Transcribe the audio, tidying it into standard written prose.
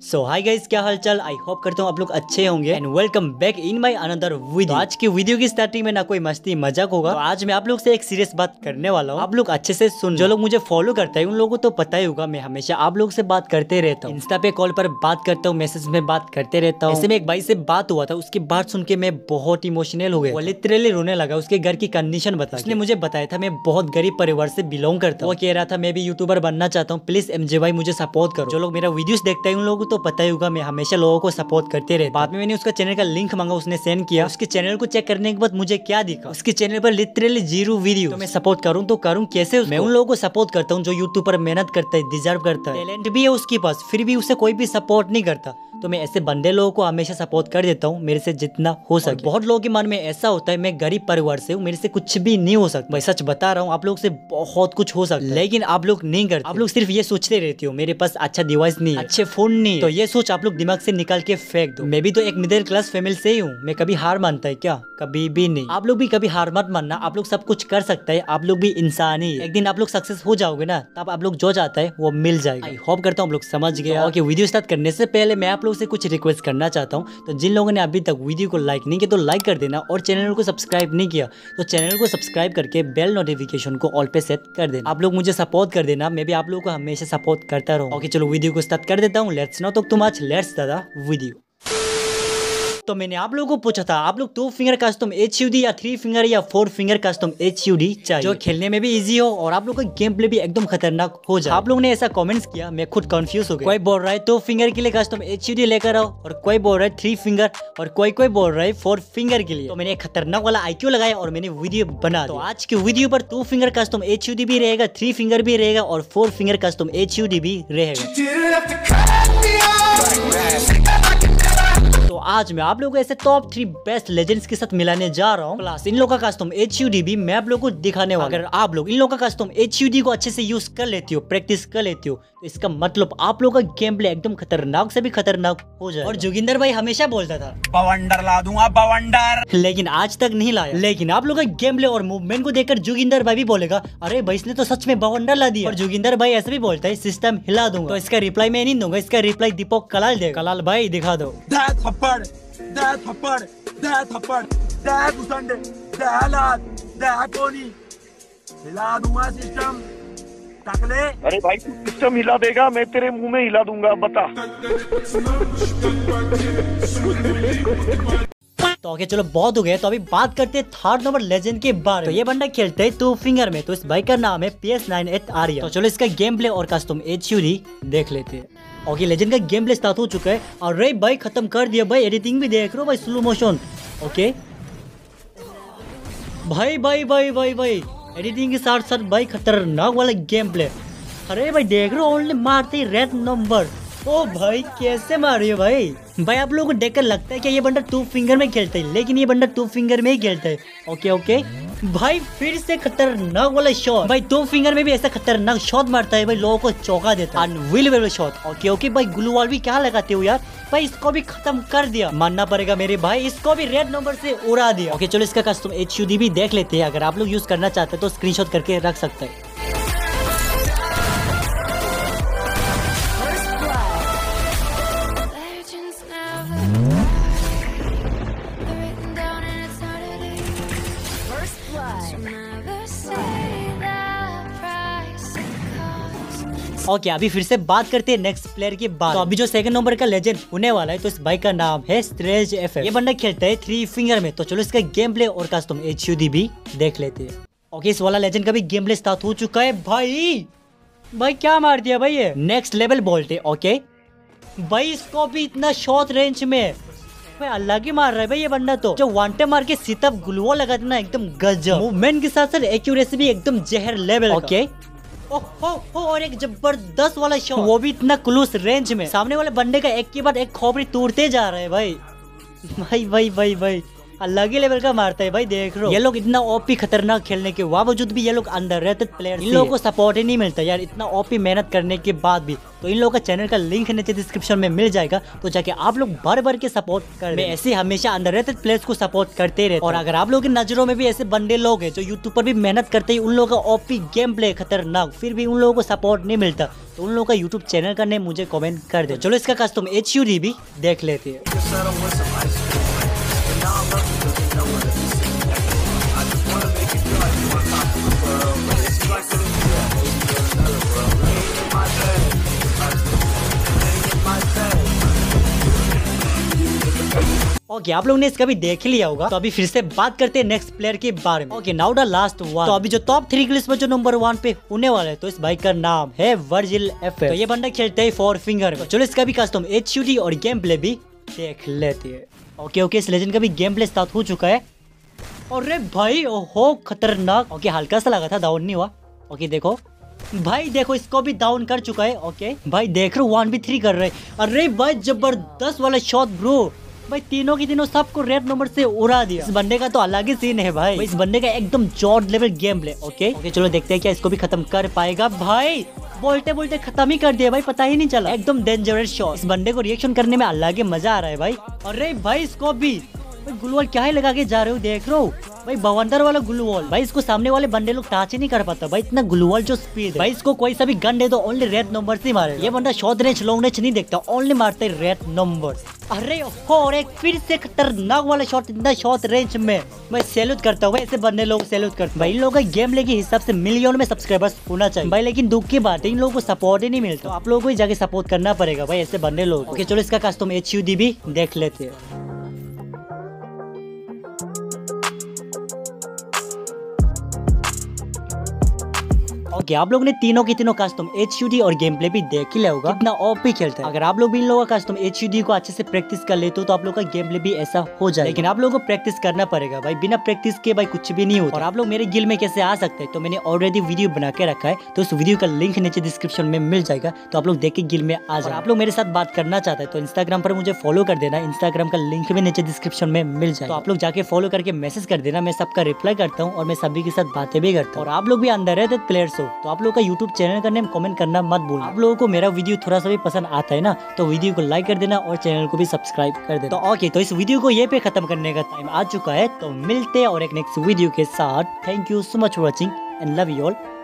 सो hi guys, क्या हालचाल। I hope करता हूँ आप लोग अच्छे होंगे and welcome back in my another video. आज की वीडियो की स्टार्टिंग में ना कोई मस्ती मजाक होगा, तो आज मैं आप लोग से एक सीरियस बात करने वाला हूँ। आप लोग अच्छे से सुन। जो लोग मुझे फॉलो करते हैं उन लोगों को तो पता ही होगा, मैं हमेशा आप लोग से बात करते रहता हूँ। इंस्टा पे कॉल पर बात करता हूँ, मैसेज में बात करते रहता हूँ। ऐसे में एक भाई से बात हुआ था, उसकी बात सुन के मैं बहुत इमोशनल हो गया। वो लिटरली रोने लगा। उसके घर की कंडीशन बता, उसने मुझे बताया था मैं बहुत गरीब परिवार से बिलोंग करता हूँ। वो कह रहा था मैं भी यूट्यूबर बनना चाहता हूँ, प्लीज एमजे भाई मुझे सपोर्ट करो। जो लोग मेरा वीडियोस देखते हैं उन लोगों को तो पता ही होगा, मैं हमेशा लोगों को सपोर्ट करते रहे। बाद में मैंने उसका चैनल का लिंक मांगा, उसने सेंड किया। उसके चैनल को चेक करने के बाद मुझे क्या दिखा, उसके चैनल पर लिटरली 0 वीडियो। तो मैं सपोर्ट करूं तो करूं कैसे? मैं उन लोगों को सपोर्ट करता हूं जो यूट्यूब पर मेहनत करता है, डिजर्व करता है, टैलेंट भी है उसके पास, फिर भी उसे कोई भी सपोर्ट नहीं करता। तो मैं ऐसे बंदे लोगों को हमेशा सपोर्ट कर देता हूँ, मेरे से जितना हो सके। बहुत लोगों के मन में ऐसा होता है मैं गरीब परिवार से हूँ, मेरे से कुछ भी नहीं हो सकता। मैं सच बता रहा हूँ, आप लोग से बहुत कुछ हो सकता है, लेकिन आप लोग नहीं करते। आप लोग सिर्फ ये सोचते रहते हो मेरे पास अच्छा डिवाइस नहीं है, अच्छे फोन नहीं है। तो ये सोच आप लोग दिमाग से निकाल के फेंक दो। मैं भी तो एक मिडिल क्लास फैमिली से ही हूँ, मैं कभी हार मानता है क्या? कभी भी नहीं। आप लोग भी कभी हार मत मानना, आप लोग सब कुछ कर सकते हैं, आप लोग भी इंसान ही है। एक दिन आप लोग सक्सेस हो जाओगे ना, तब आप लोग जो चाहता है वो मिल जाएगा। आई होप करता हूँ आप लोग समझ गए। ओके, वीडियो स्टार्ट करने से पहले मैं आप लोग से कुछ रिक्वेस्ट करना चाहता हूँ। तो जिन लोगों ने अभी तक वीडियो को लाइक नहीं किया तो लाइक कर देना, और चैनल को सब्सक्राइब नहीं किया तो चैनल को सब्सक्राइब करके बेल नोटिफिकेशन को ऑल पे सेट कर देना। आप लोग मुझे सपोर्ट कर देना, मैं भी आप लोगों को हमेशा सपोर्ट करता रहूँ। ओके चलो वीडियो को स्टार्ट कर देता हूँ। Let's not talk too much, let's start the video. तो मैंने आप लोगों को पूछा था आप लोग 2 फिंगर कस्टम HUD या 3 फिंगर या 4 फिंगर कस्टम HUD चाहिए, जो खेलने में भी इजी हो और आप लोग का गेम प्ले भी एकदम खतरनाक हो जाए। आप लोग ने ऐसा कमेंट्स किया, मैं खुद कंफ्यूज हो गया। कोई बोल रहा है 2 फिंगर के लिए कस्टम HUD लेकर आओ, और कोई बोल रहा है 3 फिंगर, और कोई बोल रहा है 4 फिंगर के लिए। तो मैंने एक खतरनाक वाला IQ लगाया और मैंने वीडियो बना दिया। तो आज की वीडियो पर 2 फिंगर कस्टम HUD भी रहेगा, 3 फिंगर भी रहेगा, और 4 फिंगर कस्टम HUD भी रहेगा। तो आज मैं आप लोगों को ऐसे टॉप 3 बेस्ट लेजेंड्स के साथ मिलाने जा रहा हूँ, प्लस इन लोगों का कस्टम HUD भी मैं आप लोगों को दिखाने वाला। अगर आप लोग इन लोगों का कस्टम HUD को अच्छे से यूज कर लेती हो, प्रैक्टिस कर लेती हो, तो इसका मतलब आप लोगों का गेम प्ले एकदम खतरनाक से भी खतरनाक हो जाए। और जोगिंदर भाई हमेशा बोलता था बवंडर ला दूंगा बवंडर, लेकिन आज तक नहीं लाया। लेकिन आप लोगों का गेम प्ले और मूवमेंट को देखकर जोगिंदर भाई भी बोलेगा अरे भाई इसने तो सच में बवंडर ला दिया। और जोगिंदर भाई ऐसे भी बोलता है सिस्टम हिला दूंगा। तो इसका रिप्लाई मैं नहीं दूंगा, इसका रिप्लाई दीपक कलाल देगा। कलाल भाई दिखा दो। थप्पड़ घुसंडे कोनी हिला दूंगा सिस्टम टकले। अरे भाई तू सिस्टम हिला देगा, मैं तेरे मुंह में हिला दूंगा, बता। तो ओके चलो बहुत हो गया। तो अभी बात करते हैं 3rd नंबर लेजेंड के बारे में। तो ये बंदा खेलते है 2 फिंगर में, तो इस भाई का नाम है PS98 आर्या। तो चलो इसका गेम प्ले और कस्टम HUD देख लेते हैं। ओके लेजेंड का गेम प्ले स्टार्ट हो चुका है। अरे भाई खत्म कर दिया भाई, एडिटिंग भी देख रहे हो भाई, स्लो मोशन। ओके भाई भाई भाई भाई भाई एडिटिंग के साथ साथ भाई खतरनाक वाला गेम प्ले। अरे भाई देख रहे हो, ओनली मारते रेड नंबर। ओ भाई कैसे मार रही है भाई आप लोगों को देखकर लगता है कि ये बंदा 2 फिंगर में खेलता है, लेकिन ये बंदा 2 फिंगर में ही खेलता है। ओके ओके भाई फिर से खतरनाक वाला शॉट। भाई 2 फिंगर में भी ऐसा खतरनाक शॉट मारता है भाई, लोगों को चौंका देता है। Unbelievable shot. ओके ओके भाई ग्लू वॉल भी क्या लगाते हो यार भाई, इसको भी खत्म कर दिया, मानना पड़ेगा मेरे भाई, इसको भी रेड नंबर से उड़ा दिया। ओके चलो इसका कस्टम HUD भी देख लेते हैं। अगर आप लोग यूज करना चाहते हैं तो स्क्रीनशॉट करके रख सकते हैं। ओके अभी फिर से बात करते हैं नेक्स्ट प्लेयर की बात। तो अभी जो 2nd नंबर का लेजेंड होने वाला है, तो इस भाई का नाम है स्ट्रेज FF। ये बंदा खेलता है 3 फिंगर में। तो चलो इसका गेम प्ले और कस्टम HUD भी देख लेते हैं। ओके इस वाला लेजेंड का भी गेम प्ले स्टार्ट हो चुका है। भाई क्या मार दिया भाई, ये नेक्स्ट लेवल बोल्ट है। ओके भाई इसको भी इतना शॉर्ट रेंज में भाई अलग ही मार रहा है भाई ये बंदा। तो जो वांटे मार के सीतप ग्लूवॉल लगा देना एकदम गजब। मूवमेंट के साथ साथ एक्यूरेसी भी एकदम जहर लेवल। ओके और एक जबरदस्त वाला शॉट, वो भी इतना क्लोज रेंज में। सामने वाले बंदे का एक के बाद एक खोपड़ी तोड़ते जा रहा है भाई। भाई अलग ही लेवल का मारता है भाई, देख रहे हो। ये लोग इतना ओपी खतरनाक खेलने के बावजूद भी ये लोग अंडररेटेड प्लेयर, इन लोगों को सपोर्ट ही नहीं मिलता यार, इतना ओपी मेहनत करने के बाद भी। तो इन लोगों का चैनल का लिंक नीचे डिस्क्रिप्शन में मिल जाएगा, तो जाके आप लोग भर भर के सपोर्ट कर। मैं ऐसे हमेशा अंडररेटेड प्लेयर्स को सपोर्ट करते रहता हूं। और अगर आप लोगों की नजरों में भी ऐसे बंदे लोग हैं जो यूट्यूब पर भी मेहनत करते हैं, उन लोगों का ओपी गेम प्ले खतरनाक, फिर भी उन लोगों को सपोर्ट नहीं मिलता, तो उन लोगों का यूट्यूब चैनल का नेम मुझे कमेंट कर दे। चलो इसका कस्टम HUD भी देख लेते हैं। ओके, आप लोगों ने इसका भी देख लिया होगा, तो अभी फिर से बात करते हैं नेक्स्ट प्लेयर के बारे में। Okay, now the last one. तो अभी जो टॉप 3 की लिस्ट में जो नंबर 1 पे होने वाला है, तो इस भाई का नाम है वर्जिल FF। तो ये बंदा खेलते है 4 फिंगर। तो चलो इसका भी कस्टम HUD और गेम प्ले भी देख लेते हैं। ओके, इस लेजेंड का भी गेम प्ले स्टार्ट हो चुका है। अरे भाई ओहो खतरनाक। ओके, हल्का सा लगा था, डाउन नहीं हुआ। ओके देखो भाई, देखो इसको भी डाउन कर चुका है। ओके भाई देख रहे हो 1v3 कर रहे। अरे भाई जबरदस्त वाला शॉट ब्रो, भाई तीनों की तीनों सबको रेड नंबर से उड़ा दिया। इस बंदे का तो अलग ही सीन है भाई, इस बंदे का एकदम जॉर्ड लेवल गेम प्ले। ओके चलो देखते हैं क्या इसको भी खत्म कर पाएगा। भाई बोलते बोलते खत्म ही कर दिया भाई, पता ही नहीं चला। एकदम डेंजरस शॉट, इस बंदे को रिएक्शन करने में अलग ही मजा आ रहा है भाई। अरे भाई इसको भी भाई ग्लूवॉल क्या ही लगा के जा रहे हो, देख रहे हो भाई बवंडर वाला ग्लूवॉल। भाई इसको सामने वाले बंदे लोग टच ही नहीं कर पाता भाई, इतना ग्लूवॉल जो स्पीड है भाई। इसको कोई सा भी गन दे दो ओनली रेड नंबर से मारे। ये बंदा शॉर्ट रेंज लॉन्ग रेंज नहीं देखता, ओनली मारता है रेड नंबर। अरे और एक फिर से खतरनाक वाला शॉट, इतना शॉर्ट रेंज में। मैं सैल्यूट करता हूँ ऐसे बंदे लोग, सैल्यूट करता हूँ भाई। इन लोगों का गेम प्ले के हिसाब से मिलियन में सब्सक्राइबर्स होना चाहिए भाई, लेकिन दुख की बात है इन लोगों को सपोर्ट ही नहीं मिलता। तो आप लोगों को ही जाके सपोर्ट करना पड़ेगा भाई ऐसे बंदे लोग। ओके चलो इसका कस्टम HUD भी देख लेते हैं। ओके, आप लोग ने तीनों की तीनों कस्टम HUD और गेम प्ले भी देख ही लिया होगा, कितना ओपी खेलता है। अगर आप लोग भी इन लोगों का कस्टम HUD को अच्छे से प्रैक्टिस कर लेते हो तो आप लोग का गेम प्ले भी ऐसा हो जाए, लेकिन आप लोगों को प्रैक्टिस करना पड़ेगा भाई, बिना प्रैक्टिस के भाई कुछ भी नहीं होता। और आप लोग मेरे गिल में कैसे आ सकते हैं, तो मैंने ऑलरेडी वीडियो बना के रखा है, तो उस वीडियो का लिंक नीचे डिस्क्रिप्शन में मिल जाएगा, तो आप लोग देख के गिल में आ जाए। आप लोग मेरे साथ बात करना चाहते हैं तो इंस्टाग्राम पर मुझे फॉलो कर देना, इंस्टाग्राम का लिंक भी नीचे डिस्क्रिप्शन में मिल जाए, तो आप लोग जाके फॉलो करके मैसेज कर देना। मैं सबका रिप्लाई करता हूँ और मैं सभी के साथ बातें भी करता हूँ। और आप लोग भी अंडररेटेड प्लेयर्स हो तो आप लोग का यूट्यूब चैनल का नेम कमेंट करना मत भूलना। आप लोगों को मेरा वीडियो थोड़ा सा भी पसंद आता है ना, तो वीडियो को लाइक कर देना और चैनल को भी सब्सक्राइब कर देना। तो ओके, तो इस वीडियो को ये पे खत्म करने का टाइम आ चुका है, तो मिलते हैं और एक नेक्स्ट वीडियो के साथ। Thank you so much for watching and love you all.